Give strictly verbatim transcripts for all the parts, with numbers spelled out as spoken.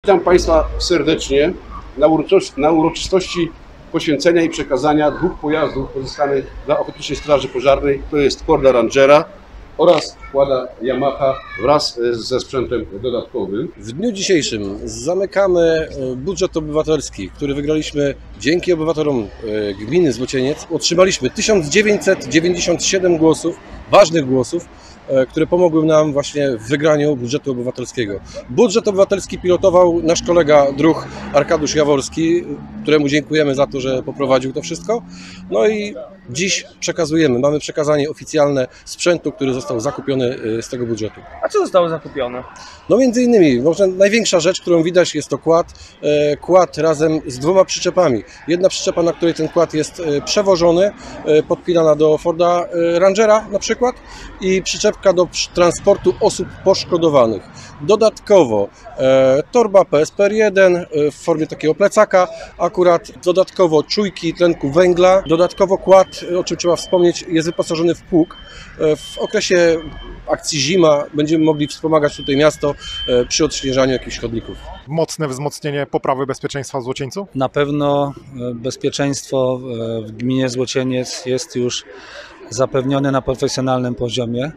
Witam Państwa serdecznie na uroczystości, na uroczystości poświęcenia i przekazania dwóch pojazdów pozyskanych dla Ochotniczej Straży Pożarnej. To jest Forda Rangera oraz Quada Yamaha wraz ze sprzętem dodatkowym. W dniu dzisiejszym zamykamy budżet obywatelski, który wygraliśmy dzięki obywatelom gminy Złocieniec. Otrzymaliśmy tysiąc dziewięćset dziewięćdziesiąt siedem głosów, ważnych głosów, które pomogły nam właśnie w wygraniu budżetu obywatelskiego. Budżet obywatelski pilotował nasz kolega druh Arkadiusz Jaworski, któremu dziękujemy za to, że poprowadził to wszystko. No i dziś przekazujemy, mamy przekazanie oficjalne sprzętu, który został zakupiony z tego budżetu. A co zostało zakupione? No między innymi, może największa rzecz, którą widać, jest to kład. Kład razem z dwoma przyczepami. Jedna przyczepa, na której ten kład jest przewożony, podpinana do Forda Rangera na przykład, i przyczepka do transportu osób poszkodowanych. Dodatkowo e, torba P S P R jeden w formie takiego plecaka, akurat dodatkowo czujki tlenku węgla, dodatkowo kład, o czym trzeba wspomnieć, jest wyposażony w pług. E, w okresie akcji zima będziemy mogli wspomagać tutaj miasto e, przy odśnieżaniu jakichś chodników. Mocne wzmocnienie poprawy bezpieczeństwa w Złocieńcu? Na pewno bezpieczeństwo w gminie Złocieniec jest już zapewnione na profesjonalnym poziomie,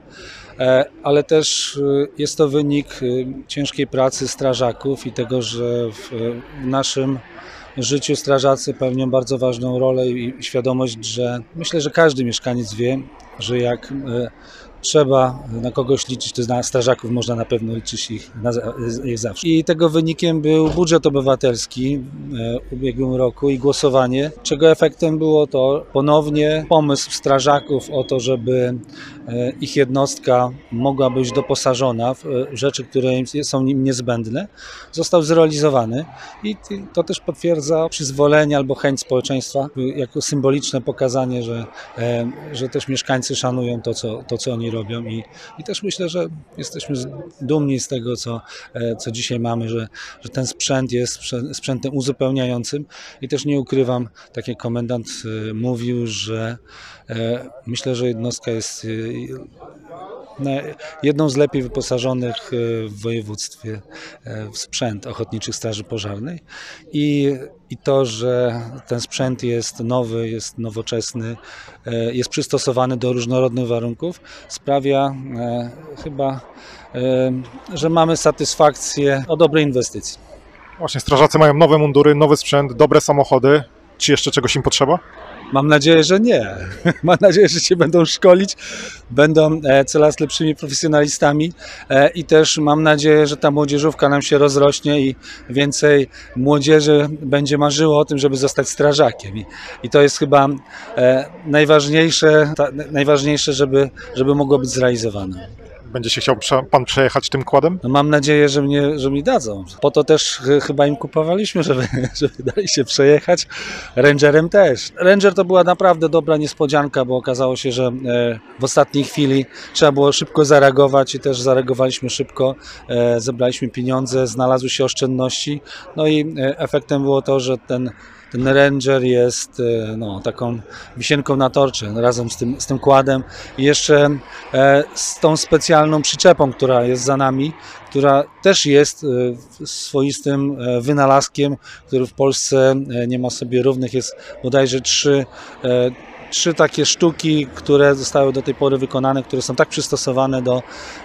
ale też jest to wynik ciężkiej pracy strażaków i tego, że w naszym życiu strażacy pełnią bardzo ważną rolę i świadomość, że myślę, że każdy mieszkaniec wie, że jak trzeba na kogoś liczyć, to na strażaków można na pewno liczyć ich, na, ich zawsze. I tego wynikiem był budżet obywatelski w ubiegłym roku i głosowanie, czego efektem było to ponownie pomysł strażaków o to, żeby ich jednostka mogła być doposażona w rzeczy, które są im niezbędne, został zrealizowany i to też potwierdza przyzwolenie albo chęć społeczeństwa jako symboliczne pokazanie, że, że też mieszkańcy szanują to, co, to, co oni robią i, i też myślę, że jesteśmy dumni z tego, co, co dzisiaj mamy, że, że ten sprzęt jest sprzętem uzupełniającym i też nie ukrywam, tak jak komendant mówił, że myślę, że jednostka jest jedną z lepiej wyposażonych w województwie w sprzęt Ochotniczych Straży Pożarnej i, i to, że ten sprzęt jest nowy, jest nowoczesny, jest przystosowany do różnorodnych warunków, sprawia e, chyba, e, że mamy satysfakcję o dobrej inwestycji. Właśnie, strażacy mają nowe mundury, nowy sprzęt, dobre samochody. Czy jeszcze czegoś im potrzeba? Mam nadzieję, że nie. Mam nadzieję, że się będą szkolić, będą coraz lepszymi profesjonalistami i też mam nadzieję, że ta młodzieżówka nam się rozrośnie i więcej młodzieży będzie marzyło o tym, żeby zostać strażakiem. I, i to jest chyba najważniejsze, ta, najważniejsze żeby, żeby mogło być zrealizowane. Będzie się chciał pan przejechać tym kładem? No mam nadzieję, że mnie, że mi dadzą. Po to też ch chyba im kupowaliśmy, żeby, żeby dali się przejechać. Rangerem też. Ranger to była naprawdę dobra niespodzianka, bo okazało się, że e, w ostatniej chwili trzeba było szybko zareagować i też zareagowaliśmy szybko. E, zebraliśmy pieniądze, znalazły się oszczędności. No i e, efektem było to, że ten Ten Ranger jest no, taką wisienką na torcie razem z tym, z tym kładem i jeszcze e, z tą specjalną przyczepą, która jest za nami, która też jest e, swoistym e, wynalazkiem, który w Polsce e, nie ma sobie równych. Jest bodajże trzy e, Trzy takie sztuki, które zostały do tej pory wykonane, które są tak przystosowane do,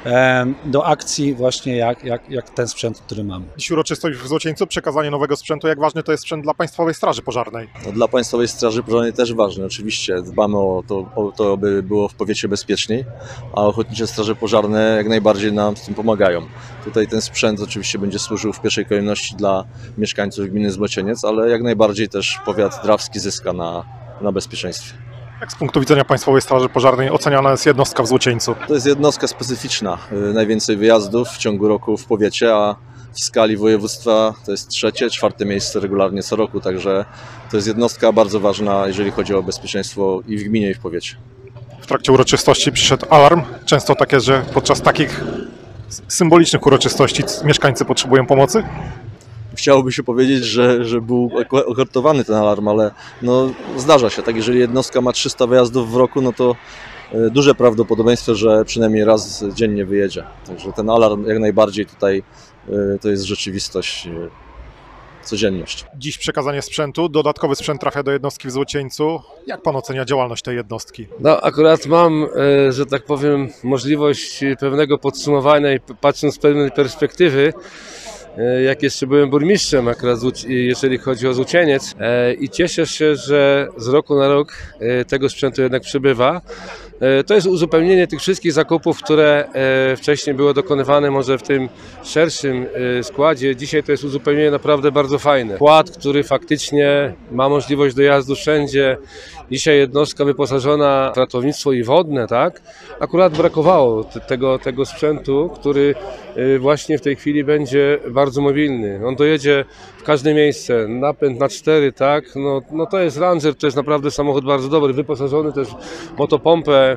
do akcji właśnie jak, jak, jak ten sprzęt, który mamy. Dziś uroczystość w Złocieńcu, przekazanie nowego sprzętu. Jak ważny to jest sprzęt dla Państwowej Straży Pożarnej? No, dla Państwowej Straży Pożarnej też ważne. Oczywiście dbamy o to, o to, by było w powiecie bezpieczniej, a Ochotnicze Straże Pożarne jak najbardziej nam z tym pomagają. Tutaj ten sprzęt oczywiście będzie służył w pierwszej kolejności dla mieszkańców gminy Złocieniec, ale jak najbardziej też powiat drawski zyska na, na bezpieczeństwie. Jak z punktu widzenia Państwowej Straży Pożarnej oceniana jest jednostka w Złocieńcu? To jest jednostka specyficzna. Najwięcej wyjazdów w ciągu roku w powiecie, a w skali województwa to jest trzecie, czwarte miejsce regularnie co roku, także to jest jednostka bardzo ważna, jeżeli chodzi o bezpieczeństwo i w gminie, i w powiecie. W trakcie uroczystości przyszedł alarm. Często tak jest, że podczas takich symbolicznych uroczystości mieszkańcy potrzebują pomocy? Chciałoby się powiedzieć, że, że był okartowany ten alarm, ale no, zdarza się. Tak, jeżeli jednostka ma trzysta wyjazdów w roku, no to duże prawdopodobieństwo, że przynajmniej raz dziennie wyjedzie. Także ten alarm jak najbardziej tutaj to jest rzeczywistość, codzienność. Dziś przekazanie sprzętu, dodatkowy sprzęt trafia do jednostki w Złocieńcu. Jak pan ocenia działalność tej jednostki? No akurat mam, że tak powiem, możliwość pewnego podsumowania i patrząc z pewnej perspektywy, jak jeszcze byłem burmistrzem akurat, jeżeli chodzi o Złocieniec, i cieszę się, że z roku na rok tego sprzętu jednak przybywa. To jest uzupełnienie tych wszystkich zakupów, które wcześniej były dokonywane może w tym szerszym składzie. Dzisiaj to jest uzupełnienie naprawdę bardzo fajne. Skład, który faktycznie ma możliwość dojazdu wszędzie. Dzisiaj jednostka wyposażona w ratownictwo i wodne, tak? Akurat brakowało tego, tego sprzętu, który właśnie w tej chwili będzie bardzo mobilny. On dojedzie w każde miejsce, napęd na cztery, tak? No, no to jest Ranger, to jest naprawdę samochód bardzo dobry, wyposażony też w motopompę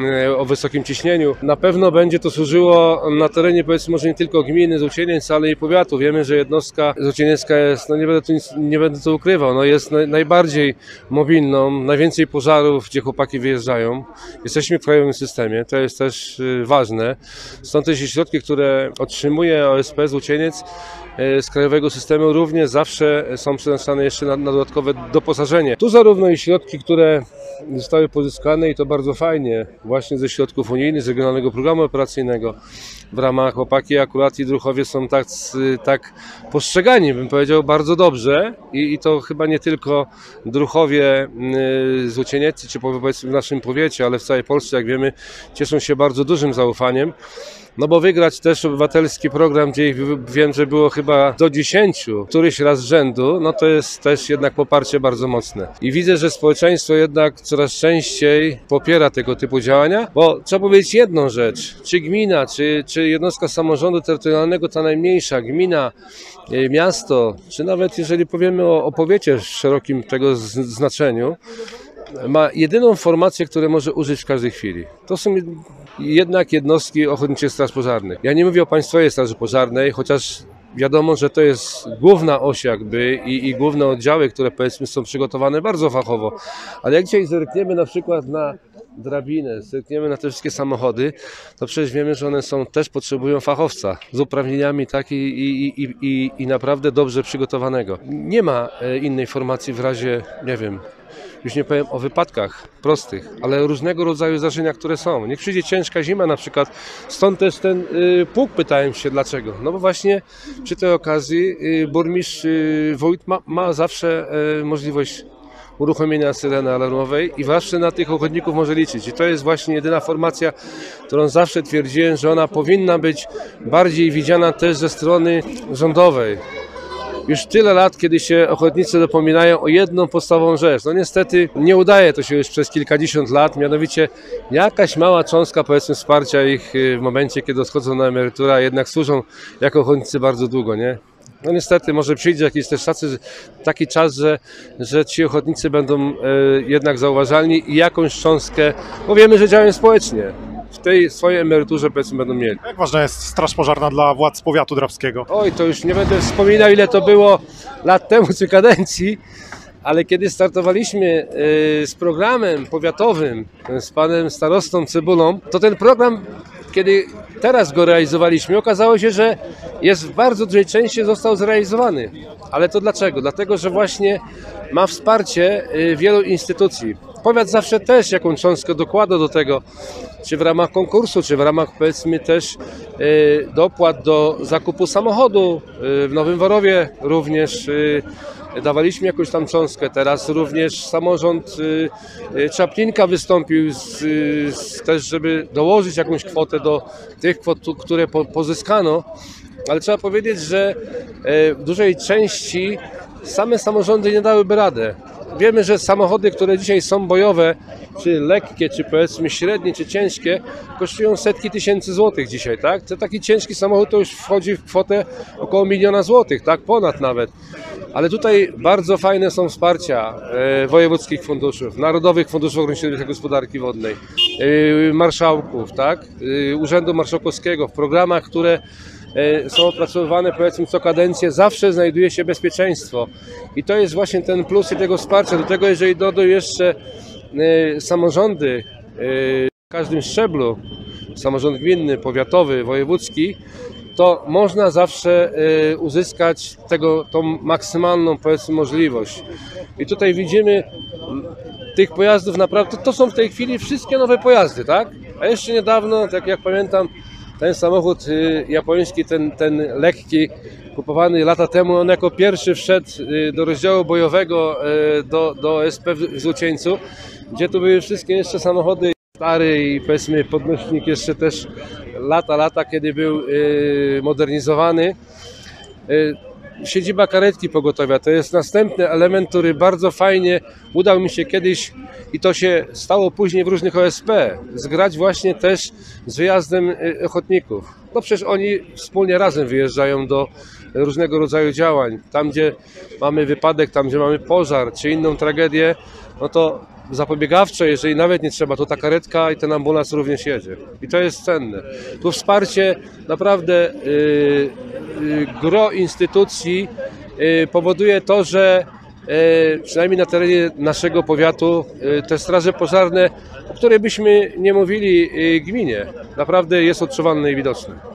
o wysokim ciśnieniu. Na pewno będzie to służyło na terenie, powiedzmy, może nie tylko gminy Złocieniec, ale i powiatu. Wiemy, że jednostka złocieniecka jest, no nie będę tu nic, nie będę to ukrywał, no jest naj, najbardziej mobilną, najwięcej pożarów, gdzie chłopaki wyjeżdżają. Jesteśmy w krajowym systemie, to jest też y, ważne. Stąd też środki, które otrzymuje O S P Złocieniec z krajowego systemu, również zawsze są przeznaczane jeszcze na, na dodatkowe doposażenie. Tu zarówno i środki, które zostały pozyskane, i to bardzo fajnie, właśnie ze środków unijnych, z Regionalnego Programu Operacyjnego. W ramach chłopaki akurat i druhowie są tak, tak postrzegani, bym powiedział, bardzo dobrze, i, i to chyba nie tylko druhowie złocienieccy, czy powiedzmy w naszym powiecie, ale w całej Polsce, jak wiemy, cieszą się bardzo dużym zaufaniem. No bo wygrać też obywatelski program, gdzie ich wiem, że było chyba do dziesięciu, któryś raz z rzędu, no to jest też jednak poparcie bardzo mocne. I widzę, że społeczeństwo jednak coraz częściej popiera tego typu działania, bo trzeba powiedzieć jedną rzecz, czy gmina, czy, czy jednostka samorządu terytorialnego, ta najmniejsza gmina, miasto, czy nawet jeżeli powiemy o, o powiecie w szerokim tego znaczeniu, ma jedyną formację, której może użyć w każdej chwili. To są jednak jednostki Ochotniczych Straży Pożarnych. Ja nie mówię o Państwowej Straży Pożarnej, chociaż wiadomo, że to jest główna oś jakby i, i główne oddziały, które powiedzmy są przygotowane bardzo fachowo. Ale jak dzisiaj zerkniemy na przykład na drabinę, zerkniemy na te wszystkie samochody, to przecież wiemy, że one są, też potrzebują fachowca z uprawnieniami tak i, i, i, i, i naprawdę dobrze przygotowanego. Nie ma innej formacji w razie, nie wiem, już nie powiem o wypadkach prostych, ale różnego rodzaju zdarzenia, które są. Niech przyjdzie ciężka zima na przykład, stąd też ten y, pług, pytałem się dlaczego. No bo właśnie przy tej okazji y, burmistrz y, wójt ma, ma zawsze y, możliwość uruchomienia syreny alarmowej i zawsze na tych ochotników może liczyć. I to jest właśnie jedyna formacja, którą zawsze twierdziłem, że ona powinna być bardziej widziana też ze strony rządowej. Już tyle lat, kiedy się ochotnicy dopominają o jedną podstawową rzecz. No niestety nie udaje to się już przez kilkadziesiąt lat, mianowicie jakaś mała cząstka, powiedzmy, wsparcia ich w momencie, kiedy odchodzą na emeryturę, a jednak służą jako ochotnicy bardzo długo, nie? No niestety może przyjdzie jakiś też tacy, taki czas, że, że ci ochotnicy będą e, jednak zauważalni i jakąś cząstkę, bo wiemy, że działają społecznie. W tej swojej emeryturze, powiedzmy, będą mieli. Jak ważna jest Straż Pożarna dla władz powiatu drawskiego? Oj, to już nie będę wspominał, ile to było lat temu czy kadencji, ale kiedy startowaliśmy z programem powiatowym, z panem starostą Cybulą, to ten program, kiedy teraz go realizowaliśmy, okazało się, że jest w bardzo dużej części został zrealizowany. Ale to dlaczego? Dlatego, że właśnie ma wsparcie wielu instytucji. Powiat zawsze też jaką cząstkę dokłada do tego, czy w ramach konkursu, czy w ramach, powiedzmy, też dopłat do zakupu samochodu. W Nowym Worowie również dawaliśmy jakąś tam cząstkę. Teraz również samorząd Czaplinka wystąpił z, z, też, żeby dołożyć jakąś kwotę do tych kwot, które po, pozyskano. Ale trzeba powiedzieć, że w dużej części same samorządy nie dałyby radę. Wiemy, że samochody, które dzisiaj są bojowe, czy lekkie, czy powiedzmy średnie, czy ciężkie, kosztują setki tysięcy złotych dzisiaj, tak? To taki ciężki samochód to już wchodzi w kwotę około miliona złotych, tak? Ponad nawet. Ale tutaj bardzo fajne są wsparcia e, wojewódzkich funduszów, narodowych funduszy ochrony środowiska i gospodarki wodnej, e, marszałków, tak? E, Urzędu Marszałkowskiego w programach, które są opracowywane, powiedzmy, co kadencję, zawsze znajduje się bezpieczeństwo. I to jest właśnie ten plus i tego wsparcia. Do tego, jeżeli dodają jeszcze y, samorządy y, w każdym szczeblu, samorząd gminny, powiatowy, wojewódzki, to można zawsze y, uzyskać tego, tą maksymalną, powiedzmy, możliwość. I tutaj widzimy m, tych pojazdów naprawdę, to są w tej chwili wszystkie nowe pojazdy, tak? A jeszcze niedawno, tak jak pamiętam, ten samochód y, japoński, ten, ten lekki, kupowany lata temu, on jako pierwszy wszedł y, do rozdziału bojowego, y, do, do S P w, w Złocieńcu, gdzie tu były wszystkie jeszcze samochody stary i powiedzmy podnośnik jeszcze też lata, lata, kiedy był y, modernizowany. Y, Siedziba karetki pogotowia to jest następny element, który bardzo fajnie udał mi się kiedyś i to się stało później w różnych O S P, zgrać właśnie też z wyjazdem ochotników. No przecież oni wspólnie razem wyjeżdżają do różnego rodzaju działań. Tam, gdzie mamy wypadek, tam, gdzie mamy pożar czy inną tragedię, no to zapobiegawcze, jeżeli nawet nie trzeba, to ta karetka i ten ambulans również jedzie. I to jest cenne. Tu wsparcie naprawdę yy, yy, gro instytucji yy, powoduje to, że yy, przynajmniej na terenie naszego powiatu yy, te straże pożarne, o której byśmy nie mówili yy, gminie, naprawdę jest odczuwalne i widoczne.